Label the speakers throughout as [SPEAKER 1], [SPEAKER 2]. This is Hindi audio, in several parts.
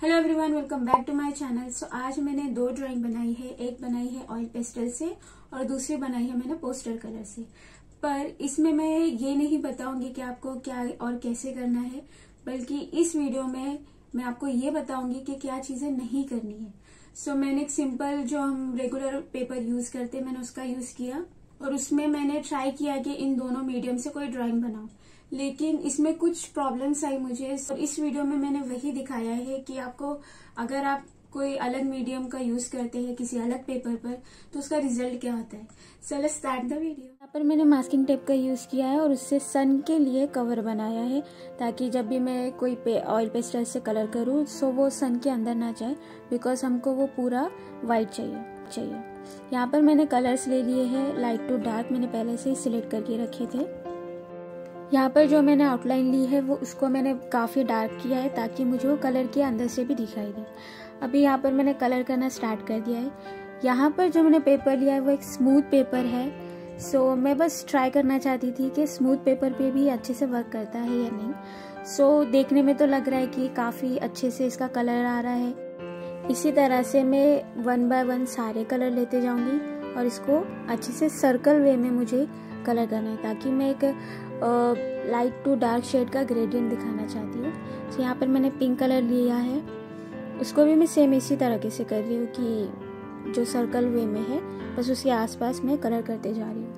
[SPEAKER 1] Hello everyone, welcome back to my channel. So आज मैंने दो ड्राइंग बनाई है। एक बनाई है ऑयल पेस्टल से और दूसरी बनाई है मैंने पोस्टर कलर से। पर इसमें मैं ये नहीं बताऊंगी कि आपको क्या और कैसे करना है, बल्कि इस वीडियो में मैं आपको ये बताऊंगी कि क्या चीजें नहीं करनी है। सो मैंने एक सिंपल जो हम रेगुलर पेपर यूज करते हैं, मैंने उसका यूज किया और उसमें मैंने ट्राई किया कि इन दोनों मीडियम से कोई ड्राइंग बनाऊं, लेकिन इसमें कुछ प्रॉब्लम्स आई मुझे। तो इस वीडियो में मैंने वही दिखाया है कि आपको अगर आप कोई अलग मीडियम का यूज करते हैं किसी अलग पेपर पर तो उसका रिजल्ट क्या होता है। So let's start the video. यहाँ पर मैंने मास्किंग टेप का यूज किया है और उससे सन के लिए कवर बनाया है, ताकि जब भी मैं कोई ऑयल पेस्टल से कलर करूँ सो वो सन के अंदर ना जाए, बिकॉज हमको वो पूरा वाइट चाहिए। यहाँ पर मैंने कलर्स ले लिए हैं लाइट टू डार्क, मैंने पहले से ही सिलेक्ट करके रखे थे। यहाँ पर जो मैंने आउटलाइन ली है वो उसको मैंने काफ़ी डार्क किया है ताकि मुझे वो कलर के अंदर से भी दिखाई दे। अभी यहाँ पर मैंने कलर करना स्टार्ट कर दिया है। यहाँ पर जो मैंने पेपर लिया है वो एक स्मूथ पेपर है। सो मैं बस ट्राई करना चाहती थी कि स्मूथ पेपर पे भी अच्छे से वर्क करता है या नहीं। सो देखने में तो लग रहा है कि काफ़ी अच्छे से इसका कलर आ रहा है। इसी तरह से मैं 1 बाय 1 सारे कलर लेते जाऊँगी और इसको अच्छे से सर्कल वे में मुझे कलर करना है, ताकि मैं एक लाइट टू डार्क शेड का ग्रेडियंट दिखाना चाहती हूँ। तो यहाँ पर मैंने पिंक कलर लिया है, उसको भी मैं सेम इसी तरीके से कर रही हूँ कि जो सर्कल वे में है बस उसके आसपास मैं कलर करते जा रही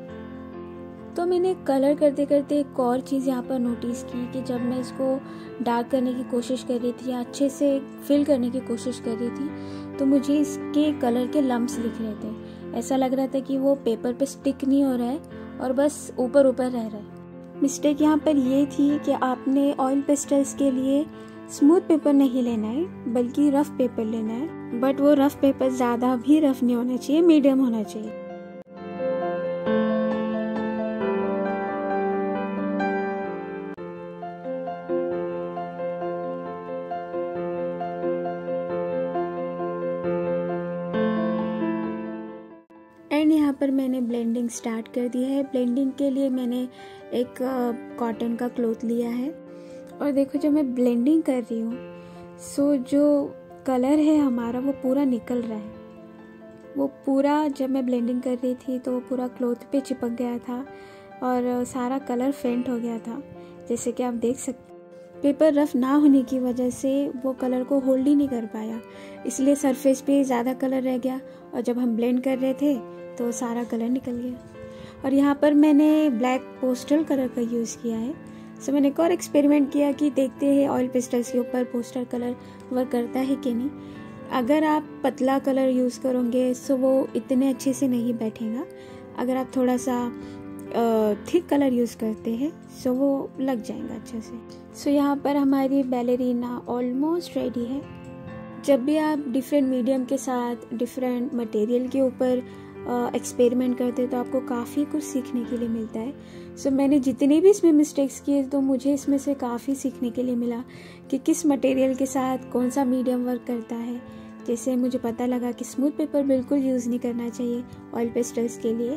[SPEAKER 1] हूँ। तो मैंने कलर करते करते एक और चीज़ यहाँ पर नोटिस की कि जब मैं इसको डार्क करने की कोशिश कर रही थी या अच्छे से फिल करने की कोशिश कर रही थी तो मुझे इसके कलर के लम्प्स दिख रहे थे। ऐसा लग रहा था कि वो पेपर पे स्टिक नहीं हो रहा है और बस ऊपर ऊपर रह रहा है। मिस्टेक यहाँ पर ये थी कि आपने ऑयल पेस्टल्स के लिए स्मूथ पेपर नहीं लेना है बल्कि रफ पेपर लेना है, बट वो रफ पेपर ज़्यादा भी रफ नहीं होना चाहिए, मीडियम होना चाहिए। एंड यहाँ पर मैंने ब्लेंडिंग स्टार्ट कर दी है। ब्लेंडिंग के लिए मैंने एक कॉटन का क्लॉथ लिया है और देखो जब मैं ब्लेंडिंग कर रही हूँ सो जो कलर है हमारा वो पूरा निकल रहा है। वो पूरा जब मैं ब्लेंडिंग कर रही थी तो वो पूरा क्लॉथ पे चिपक गया था और सारा कलर फेंट हो गया था, जैसे कि आप देख सकते। पेपर रफ ना होने की वजह से वो कलर को होल्ड ही नहीं कर पाया, इसलिए सरफेस पे ज़्यादा कलर रह गया और जब हम ब्लेंड कर रहे थे तो सारा कलर निकल गया। और यहाँ पर मैंने ब्लैक पोस्टल कलर का यूज़ किया है। सो मैंने एक और एक्सपेरिमेंट किया कि देखते हैं ऑयल पेस्टल्स के ऊपर पोस्टर कलर वर्क करता है कि नहीं। अगर आप पतला कलर यूज़ करोगे सो वो इतने अच्छे से नहीं बैठेगा। अगर आप थोड़ा सा थिक कलर यूज़ करते हैं सो वो लग जाएगा अच्छे से। सो यहाँ पर हमारी बैलेरिना ऑलमोस्ट रेडी है। जब भी आप डिफरेंट मीडियम के साथ डिफरेंट मटेरियल के ऊपर एक्सपेरिमेंट करते हैं तो आपको काफ़ी कुछ सीखने के लिए मिलता है। सो मैंने जितने भी इसमें मिस्टेक्स किए तो मुझे इसमें से काफ़ी सीखने के लिए मिला कि किस मटेरियल के साथ कौन सा मीडियम वर्क करता है। जैसे मुझे पता लगा कि स्मूथ पेपर बिल्कुल यूज़ नहीं करना चाहिए ऑयल पेस्टल्स के लिए।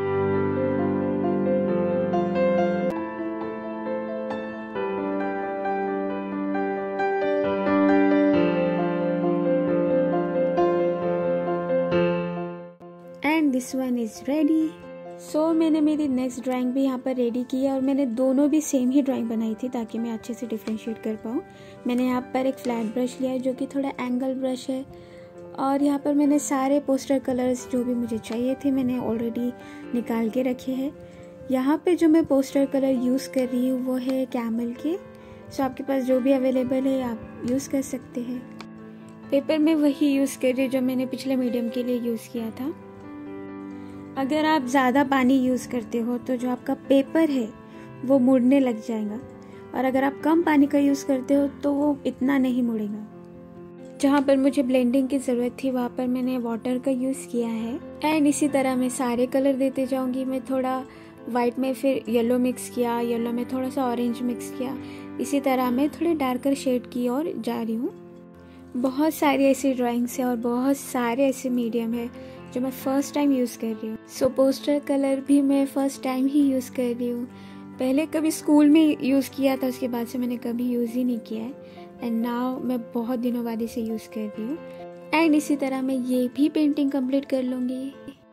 [SPEAKER 1] And this one is ready. So मैंने मेरी नेक्स्ट ड्राइंग भी यहाँ पर रेडी की है और मैंने दोनों भी सेम ही ड्राइंग बनाई थी ताकि मैं अच्छे से डिफ्रेंशिएट कर पाऊँ। मैंने यहाँ पर एक फ्लैट ब्रश लिया है जो कि थोड़ा एंगल ब्रश है और यहाँ पर मैंने सारे पोस्टर कलर्स जो भी मुझे चाहिए थे मैंने ऑलरेडी निकाल के रखे हैं। यहाँ पे जो मैं पोस्टर कलर यूज़ कर रही हूँ वो है कैमल के। सो आपके पास जो भी अवेलेबल है आप यूज़ कर सकते हैं। पेपर में वही यूज़ कर रही हूँ जो मैंने पिछले मीडियम के लिए यूज़ किया था। अगर आप ज़्यादा पानी यूज़ करते हो तो जो आपका पेपर है वो मुड़ने लग जाएगा, और अगर आप कम पानी का यूज़ करते हो तो वो इतना नहीं मुड़ेगा। जहाँ पर मुझे ब्लेंडिंग की ज़रूरत थी वहाँ पर मैंने वाटर का यूज़ किया है। एंड इसी तरह मैं सारे कलर देते जाऊँगी। मैं थोड़ा वाइट में फिर येलो मिक्स किया, येलो में थोड़ा सा ऑरेंज मिक्स किया, इसी तरह मैं थोड़े डार्कर शेड की ओर जा रही हूँ। बहुत सारी ऐसी ड्राइंग्स है और बहुत सारे ऐसे मीडियम है जो मैं फ़र्स्ट टाइम यूज़ कर रही हूँ। सो पोस्टर कलर भी मैं फ़र्स्ट टाइम ही यूज़ कर रही हूँ। पहले कभी स्कूल में यूज़ किया था, उसके बाद से मैंने कभी यूज़ ही नहीं किया है। एंड नाउ मैं बहुत दिनों बाद इसे यूज़ कर रही हूँ। एंड इसी तरह मैं ये भी पेंटिंग कंप्लीट कर लूँगी।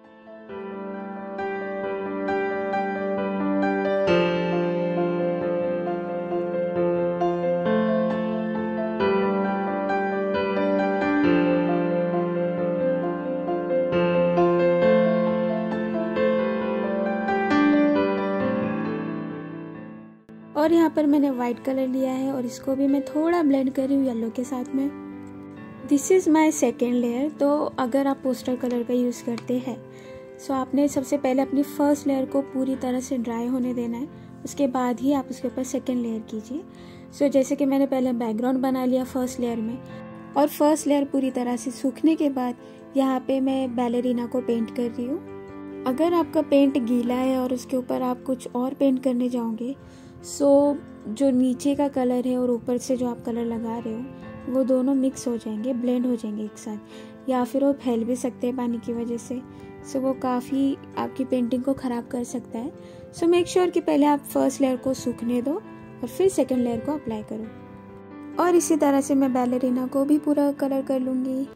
[SPEAKER 1] और यहाँ पर मैंने वाइट कलर लिया है और इसको भी मैं थोड़ा ब्लेंड कर रही हूँ येलो के साथ में। This is my second layer. तो अगर आप पोस्टर कलर का यूज़ करते हैं सो आपने सबसे पहले अपनी फर्स्ट लेयर को पूरी तरह से ड्राई होने देना है, उसके बाद ही आप उसके ऊपर सेकेंड लेयर कीजिए। सो जैसे कि मैंने पहले बैकग्राउंड बना लिया फर्स्ट लेयर में, और फर्स्ट लेयर पूरी तरह से सूखने के बाद यहाँ पे मैं बैलेरिना को पेंट कर रही हूँ। अगर आपका पेंट गीला है और उसके ऊपर आप कुछ और पेंट करने जाओगे सो जो नीचे का कलर है और ऊपर से जो आप कलर लगा रहे हो वो दोनों मिक्स हो जाएंगे, ब्लेंड हो जाएंगे एक साथ, या फिर वो फैल भी सकते हैं पानी की वजह से। सो वो काफ़ी आपकी पेंटिंग को ख़राब कर सकता है। सो मेक श्योर कि पहले आप फर्स्ट लेयर को सूखने दो और फिर सेकेंड लेयर को अप्लाई करो। और इसी तरह से मैं बैलेरिना को भी पूरा कलर कर लूँगी।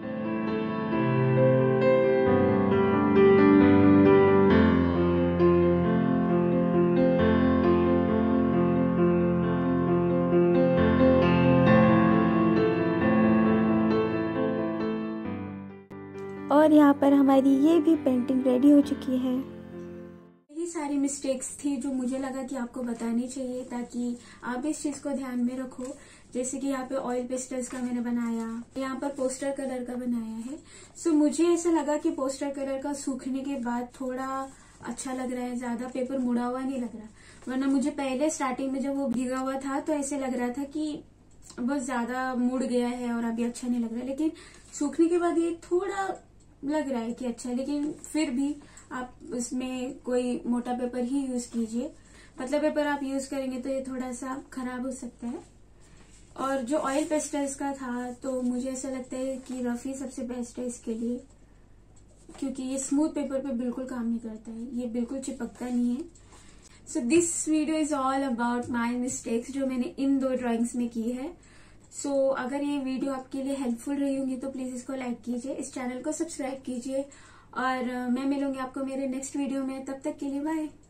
[SPEAKER 1] और यहाँ पर हमारी ये भी पेंटिंग रेडी हो चुकी है। यही सारी मिस्टेक्स थी जो मुझे लगा कि आपको बतानी चाहिए ताकि आप इस चीज को ध्यान में रखो। जैसे कि यहाँ पे ऑयल पेस्टल्स का मैंने बनाया, यहाँ पर पोस्टर कलर का बनाया है। सो मुझे ऐसा लगा कि पोस्टर कलर का सूखने के बाद थोड़ा अच्छा लग रहा है, ज्यादा पेपर मुड़ा हुआ नहीं लग रहा। वरना मुझे पहले स्टार्टिंग में जब वो भीगा हुआ था तो ऐसे लग रहा था कि बहुत ज्यादा मुड़ गया है और अभी अच्छा नहीं लग रहा है, लेकिन सूखने के बाद ये थोड़ा लग रहा है कि अच्छा है। लेकिन फिर भी आप उसमें कोई मोटा पेपर ही यूज कीजिए, पतला पेपर आप यूज करेंगे तो ये थोड़ा सा खराब हो सकता है। और जो ऑयल पेस्टल्स का था तो मुझे ऐसा लगता है कि रफ ही सबसे बेस्ट है इसके लिए, क्योंकि ये स्मूथ पेपर पे बिल्कुल काम नहीं करता है, ये बिल्कुल चिपकता नहीं है। So this video is all about my mistakes जो मैंने इन 2 ड्राइंग्स में की है। सो अगर ये वीडियो आपके लिए हेल्पफुल रही होंगी तो प्लीज इसको लाइक कीजिए, इस चैनल को सब्सक्राइब कीजिए, और मैं मिलूंगी आपको मेरे नेक्स्ट वीडियो में। तब तक के लिए बाय।